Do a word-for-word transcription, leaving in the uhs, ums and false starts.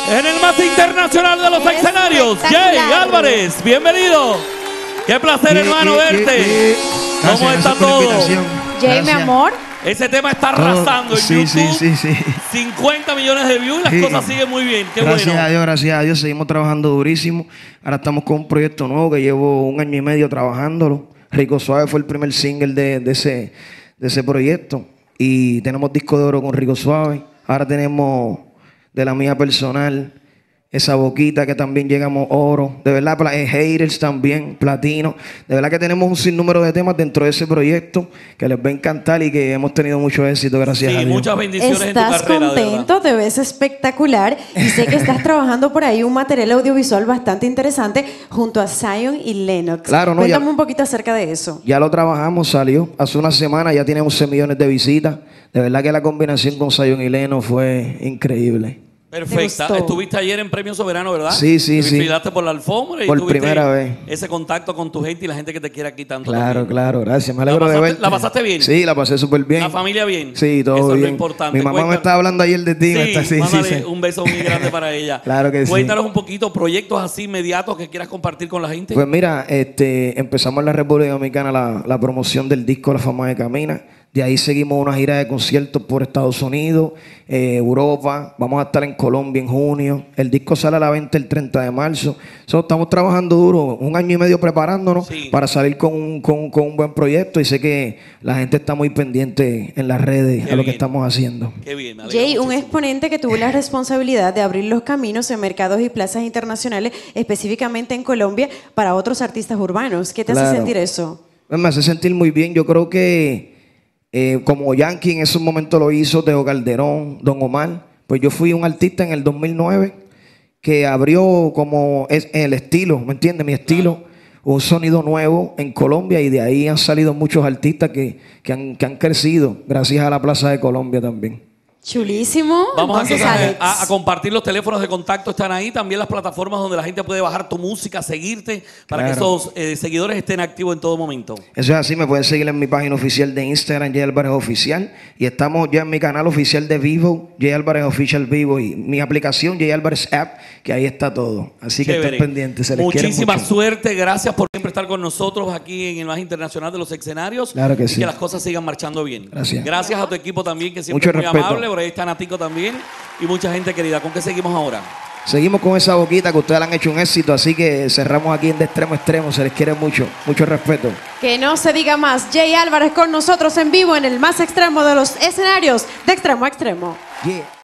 En el más internacional de los escenarios, Jay Álvarez, bienvenido. Qué placer, yeah, hermano, yeah, verte. Yeah, yeah. Gracias, ¿Cómo está todo? Jay, mi amor. Ese tema está arrasando oh, en sí, YouTube. Sí, sí, sí. cincuenta millones de views y las sí. cosas siguen muy bien. Qué gracias bueno. a Dios, gracias a Dios. Seguimos trabajando durísimo. Ahora estamos con un proyecto nuevo que llevo un año y medio trabajándolo. Rico Suave fue el primer single de, de, ese, de ese proyecto. Y tenemos disco de oro con Rico Suave. Ahora tenemos de la mía personal Esa Boquita, que también llegamos oro. De verdad, Haters también, platino. De verdad que tenemos un sinnúmero de temas dentro de ese proyecto que les va a encantar y que hemos tenido mucho éxito, gracias sí, a Dios. Muchas bendiciones en tu carrera. Estás contento, te ves espectacular y sé que estás trabajando por ahí un material audiovisual bastante interesante junto a Zion y Lennox. Claro, no, Cuéntame ya, un poquito acerca de eso. Ya lo trabajamos, salió hace una semana, ya tiene once millones de visitas. De verdad que la combinación con Zion y Lennox fue increíble. Perfecta. Estuviste ayer en Premio Soberano, ¿verdad? Sí, sí, sí. Desfilaste por la alfombra y por primera vez. Ese contacto con tu gente y la gente que te quiere aquí tanto. Claro, también. claro, gracias. Me alegro pasaste, de verte. ¿La pasaste bien? Sí, la pasé súper bien. ¿La familia bien? Sí, todo Eso bien. Es lo importante. Mi mamá Cuéntanos. me estaba hablando ayer de ti. Sí, está, sí, mándale sí, sí. un beso muy grande para ella. Claro que sí. Cuéntanos un poquito, proyectos así inmediatos que quieras compartir con la gente. Pues mira, este, empezamos en la República Dominicana la, la promoción del disco La Fama de Camina. De ahí seguimos una gira de conciertos por Estados Unidos, eh, Europa. Vamos a estar en Colombia en junio. El disco sale a la venta el treinta de marzo. So, estamos trabajando duro, un año y medio preparándonos sí. para salir con un, con, con un buen proyecto. Y sé que la gente está muy pendiente en las redes Qué a lo bien. que estamos haciendo. Qué bien, Jay, un exponente que tuvo la responsabilidad de abrir los caminos en mercados y plazas internacionales, específicamente en Colombia, para otros artistas urbanos. ¿Qué te claro. hace sentir eso? Me hace sentir muy bien. Yo creo que Eh, como Yankee en ese momento lo hizo, Teo Calderón, Don Omar, pues yo fui un artista en el dos mil nueve que abrió como es, el estilo, ¿me entiendes? Mi estilo, un sonido nuevo en Colombia y de ahí han salido muchos artistas que, que, han, que han crecido gracias a la Plaza de Colombia también. Chulísimo. Vamos Entonces, a, a, a compartir los teléfonos de contacto, están ahí, también las plataformas donde la gente puede bajar tu música, seguirte, para claro. que esos eh, seguidores estén activos en todo momento. Eso es así, me pueden seguir en mi página oficial de Instagram, Jay Álvarez Oficial, y estamos ya en mi canal oficial de Vivo, Jay Álvarez Official Vivo, y mi aplicación Jay Álvarez App, que ahí está todo. Así que estén pendientes, se les Muchísima quiere mucho. suerte, gracias por siempre estar con nosotros aquí en el más internacional de los escenarios. Claro que y sí. que las cosas sigan marchando bien. Gracias. Gracias a tu equipo también, que siempre mucho es muy respeto. amable. Por ahí está Natico también y mucha gente querida. ¿Con qué seguimos ahora? Seguimos con Esa Boquita, que ustedes le han hecho un éxito, así que cerramos aquí en De Extremo a Extremo. Se les quiere mucho, mucho respeto. Que no se diga más. Jay Álvarez con nosotros en vivo en el más extremo de los escenarios, De Extremo a Extremo. Yeah.